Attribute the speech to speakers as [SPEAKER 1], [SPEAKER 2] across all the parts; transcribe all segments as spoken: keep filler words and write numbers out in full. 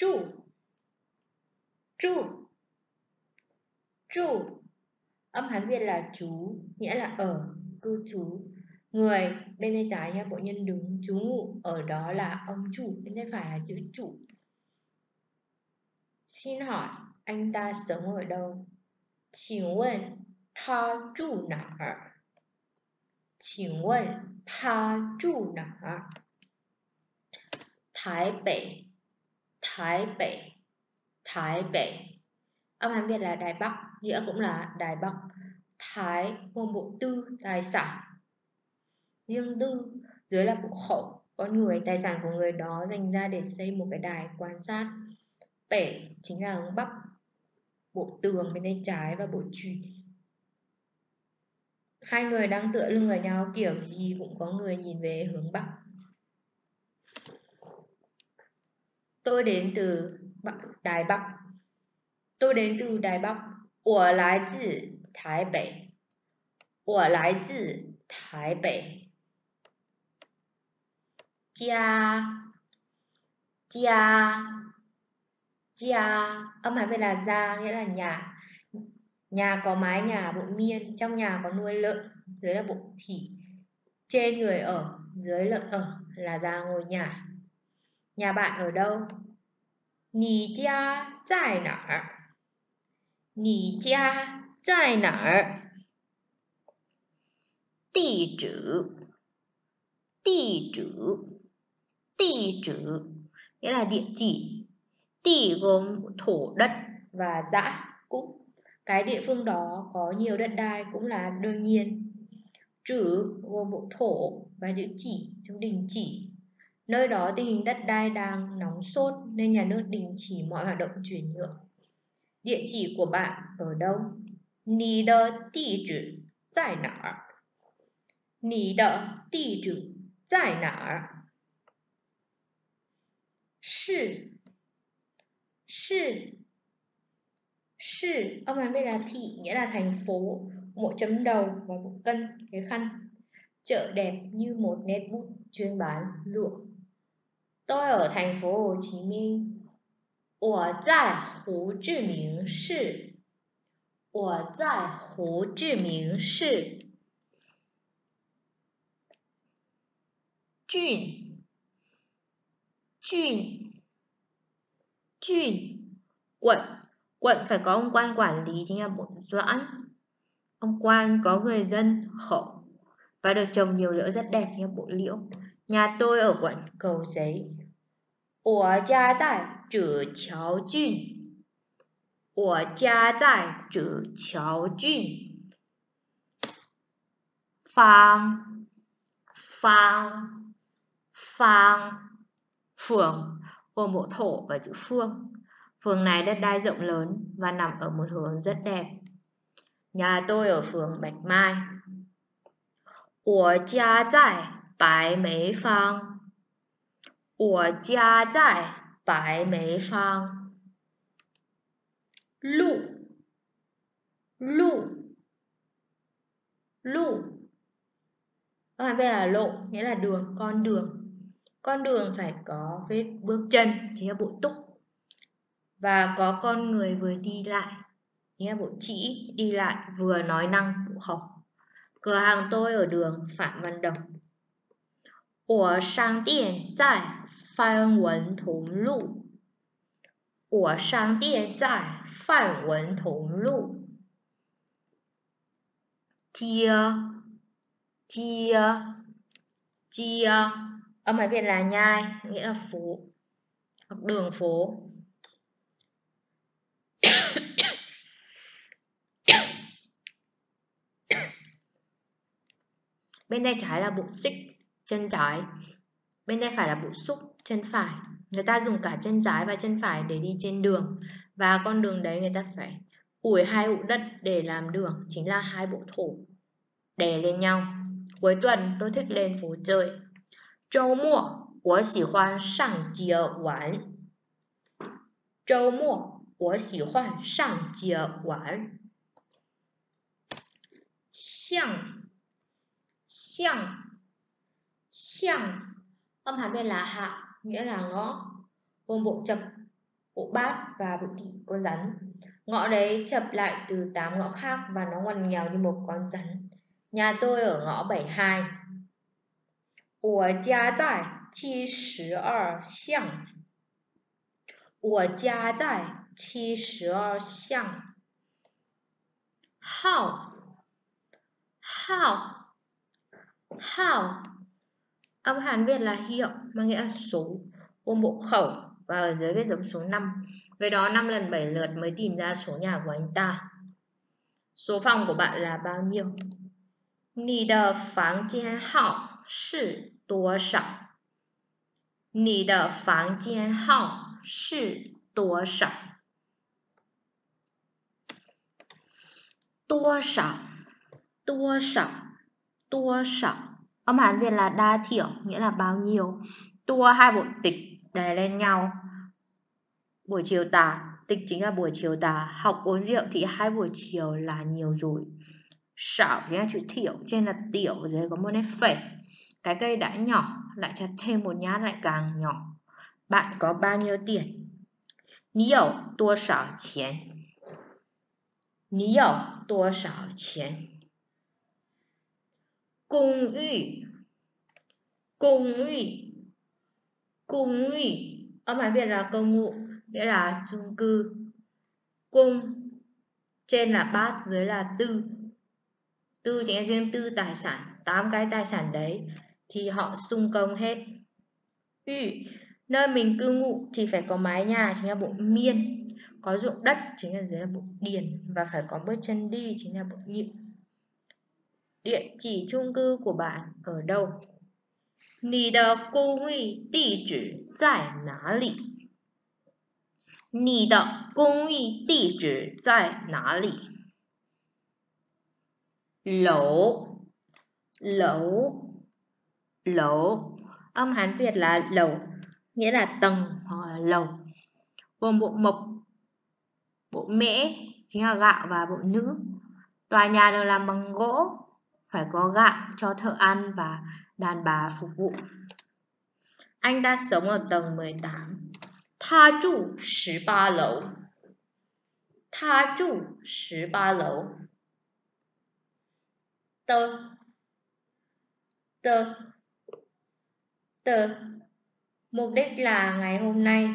[SPEAKER 1] trụ, trụ, trụ. Âm Hán Việt là trú, nghĩa là ở, cư trú. Người bên tay trái nha, bộ nhân đứng, trú ngụ, ở đó là ông chủ, bên tay phải là chữ chủ. Xin hỏi anh ta sống ở đâu? 请问他住哪儿? 请问他住哪儿? Thái北, Thái北, Thái北. Âm Hán Việt là Đài Bắc, nghĩa cũng là Đài Bắc. Thái gồm bộ tư, tài sản. Riêng tư, dưới là bộ khẩu, con người, tài sản của người đó dành ra để xây một cái đài quan sát. Bể chính là hướng Bắc, bộ tường bên tay trái và bộ chùy. Hai người đang tựa lưng vào nhau, kiểu gì cũng có người nhìn về hướng Bắc. Tôi đến từ Đài Bắc. Tôi đến từ Đài Bắc. 我来自台北. 我来自台北. Gia, gia, gia. Âm Hán Việt là gia, nghĩa là nhà. Nhà có mái nhà, bộ miên. Trong nhà có nuôi lợn, dưới là bộ thị. Trên người ở, dưới lợn ở là gia ngôi nhà. Nhà bạn ở đâu? 你家在哪儿? 你家在哪儿? 地址, 地址, 地址, nghĩa là địa chỉ. Tỉ gồm thổ đất và dã cũng. Cái địa phương đó có nhiều đất đai cũng là đương nhiên. Trữ gồm bộ thổ và chữ chỉ trong đình chỉ. Nơi đó tình hình đất đai đang nóng sốt nên nhà nước đình chỉ mọi hoạt động chuyển nhượng. Địa chỉ của bạn ở đâu? 你的地址在哪儿? 你的地址在哪儿? 市,市,市. Âm Hán Việt là thị, nghĩa là thành phố. Bộ chấm đầu và bộ cân, cái khăn. Chợ đẹp như một nét bút chuyên bán lụa. Tôi ở thành phố Hồ Chí Minh. 我在胡志明市. 我在胡志明市. Chuyên, chuyên, chuyên. Quận, quận phải có ông quan quản lý chính là bộ doãn. Ông quan có người dân khẩu và được trồng nhiều liễu rất đẹp như bộ liễu. Nhà tôi ở quận Cầu Giấy. 我家在指桥郡. 我家在指桥郡. Phang, phang, phang. Phường gồm bộ thổ và chữ phương. Phường này đất đai rộng lớn và nằm ở một hướng rất đẹp. Nhà tôi ở phường Bạch Mai. 我家在白梅坊. 我家在白梅坊.路,路,路. Âm Hán Việt là lộ, nghĩa là đường, con đường. Con đường phải có vết bước chân, chính là bộ túc. Và có con người vừa đi lại, chính là bộ chỉ, đi lại vừa nói năng, bộ khẩu. Cửa hàng tôi ở đường Phạm Văn Đồng. 我商店在范文同路. 我商店在范文同路. Chia, chia, chia. Âm Hán Việt là nhai, nghĩa là phố, hoặc đường phố. Bên tay trái là bộ xích, chân trái. Bên tay phải là bộ xúc, chân phải. Người ta dùng cả chân trái và chân phải để đi trên đường. Và con đường đấy người ta phải ủi hai ụ đất để làm đường, chính là hai bộ thổ đè lên nhau. Cuối tuần tôi thích lên phố chơi. 周末我喜欢上街玩. 周末我喜欢上街玩. 巷,巷,巷. Âm Hán Việt là hạ, nghĩa là ngõ. Gồm bộ chập bộ bát và bộ thị con rắn. Ngõ đấy chập lại từ tám ngõ khác và nó ngoằn nghèo như một con rắn. Nhà tôi ở ngõ bảy mươi hai. 我家在七十二巷。我家在七十二巷。号 号 号âm Hán Việt là hiệu, mang nghĩa là số, gồm bộ khẩu và ở dưới viết dấu số năm. Với đó năm lần bảy lượt mới tìm ra số nhà của anh ta. Số phòng của bạn là bao nhiêu? 你的房间号是多少？你的房间号是多少？多少多少多少âm Hán Việt là đa thiểu, nghĩa là bao nhiêu. Tua hai bộ tịch đè lên nhau. Buổi chiều tà, tịch chính là buổi chiều tà. Học uống rượu thì hai buổi chiều là nhiều rồi. Sảo chính là chữ thiểu, trên là tiểu, dưới có một nét phẩy. Cái cây đã nhỏ, lại chặt thêm một nhát lại càng nhỏ. Bạn có bao nhiêu tiền? 你有多少钱？你有多少钱？公寓公寓公寓âm Hán Việt là công ngụ, nghĩa là chung cư. Cung trên là bát, dưới là tư. Tư chính là riêng tư tài sản, tám cái tài sản đấy thì họ xung công hết. Yu, nơi mình cư ngụ thì phải có mái nhà, chính là bộ miên. Có ruộng đất chính là dưới là bộ điền. Và phải có bước chân đi chính là bộ nhự. Địa chỉ chung cư của bạn ở đâu? 你的公寓地址在哪里？你的公寓地址在哪里？ Lỗ lỗ lỗ âm Hán Việt là lầu, nghĩa là tầng hoặc là lầu. Gồm bộ mộc, bộ mễ chính là gạo và bộ nữ. Tòa nhà được làm bằng gỗ, phải có gạo cho thợ ăn và đàn bà phục vụ. Anh ta sống ở tầng mười tám. 他住十八楼。他住十八楼。的的的mục đích là ngày hôm nay.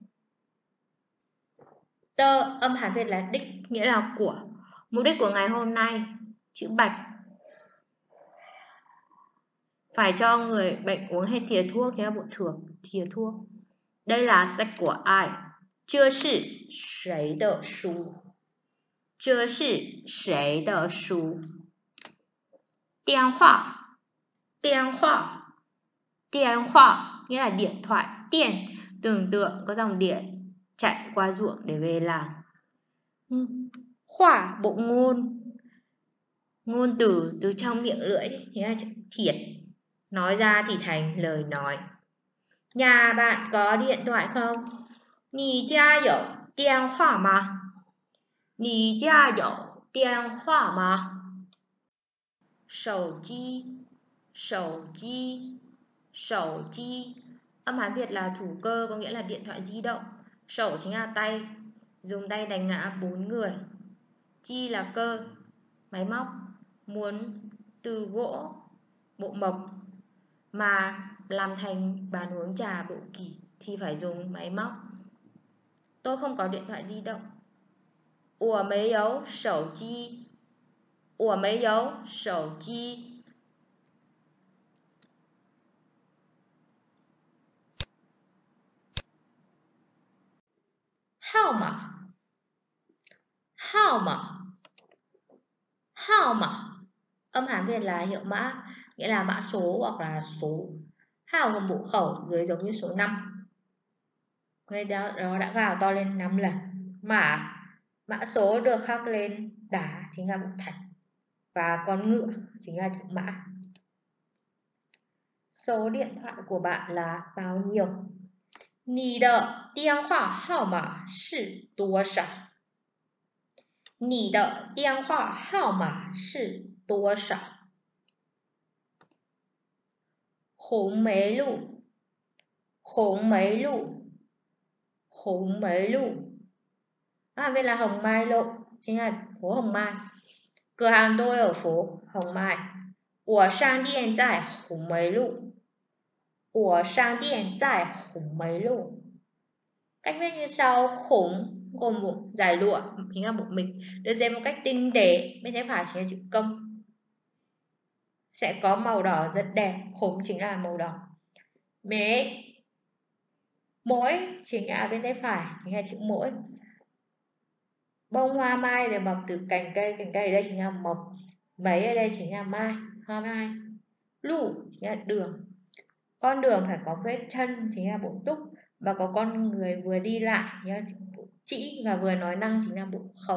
[SPEAKER 1] Tơ âm Hán Việt là đích, nghĩa là của. Mục đích của ngày hôm nay, chữ bạch. Phải cho người bệnh uống hết thìa thuốc, chính là bộ thưởng, thìa thuốc. Đây là sách của ai? 这是谁的书？这是谁的书？电话电话电话 nghĩa là điện thoại. Điện tưởng tượng có dòng điện chạy qua ruộng để về làng. Khoa bộ ngôn, ngôn từ từ trong miệng lưỡi, nghĩa là thiệt, nói ra thì thành lời nói. Nhà bạn có điện thoại không? 你家有电话吗？你家有电话吗？手机手机手机âm Hán Việt là thủ cơ, có nghĩa là điện thoại di động. Sổ chính là tay, dùng tay đánh ngã bốn người. Chi là cơ, máy móc. Muốn từ gỗ, bộ mộc mà làm thành bàn uống trà bộ kỷ thì phải dùng máy móc. Tôi không có điện thoại di động. 我没有手机。我没有手机。号码号码号码âm Hán Việt là hiệu mã, nghĩa là mã số hoặc là số. Hào gồm bộ khẩu, dưới giống như số năm. Người đó, đó đã vào to lên năm lần. Mã mã số được khắc lên đá chính là bộ thạch. Và con ngựa chính là chữ mã. Số điện thoại của bạn là bao nhiêu? 你的电话号码是多少？你的电话号码是多少？红梅路红梅路 Hồng Mấy Lụ. À, bên là Hồng Mai Lộ, chính là phố Hồng Mai. Cửa hàng tôi ở phố Hồng Mai. 我商店在红梅路. 我商店在红梅路. Cách viết như sau: khủng gồm một giải lụa, chính là một mình, được dệt một cách tinh tế, bên tay phải chính là chữ công, sẽ có màu đỏ rất đẹp. Khủng chính là màu đỏ. Mế, mỗi chính là bên tay phải, chính là chữ mỗi. Bông hoa mai được mọc từ cành cây, cành cây ở đây chính là mộc, mấy ở đây chính là mai, hoa mai. Lụ chính là đường, con đường phải có vết chân chính là bộ túc, và có con người vừa đi lại chính là bộ chỉ, và vừa nói năng chính là bộ khẩu.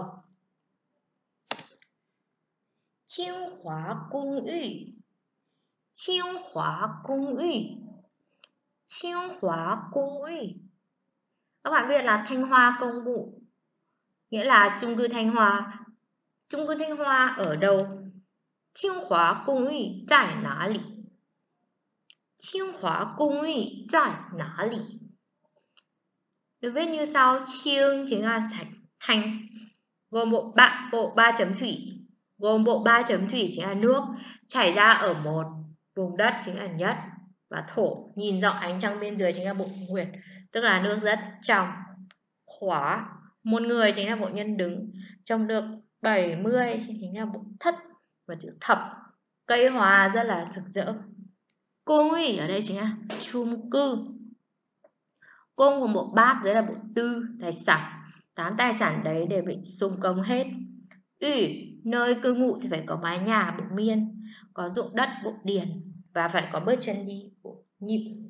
[SPEAKER 1] Chiêm Hóa Cung Ư. Chiêm Hóa Cung Ư. Chiêm Hóa Cung Ư. Các bạn biết là Thanh Hoa Công vụ, nghĩa là chung cư Thanh Hoa. Chung cư Thanh Hoa ở đâu? Chiêm Hóa Cung Ư tại哪里? Chiêm Hóa Cung Ư tại哪里? Được viết như sau: chiêng chính là sạch, thanh gồm bộ ba bộ ba chấm thủy, gồm bộ ba chấm thủy chính là nước chảy ra ở một vùng đất chính là nhất, và thổ nhìn rộng ánh trăng bên dưới chính là bộ nguyệt, tức là nước rất trong. Khóa một người chính là bộ nhân đứng, trồng được bảy mươi chính là bộ thất, và chữ thập. Cây hoa rất là rực rỡ. Cung ủy ở đây chính là chung cư. Cung của bộ bát, dưới là bộ tư, tài sản. Tám tài sản đấy đều bị xung công hết. Ủy, nơi cư ngụ thì phải có mái nhà, bộ miên, có ruộng đất, bộ điền, và phải có bước chân đi, bộ nhịp.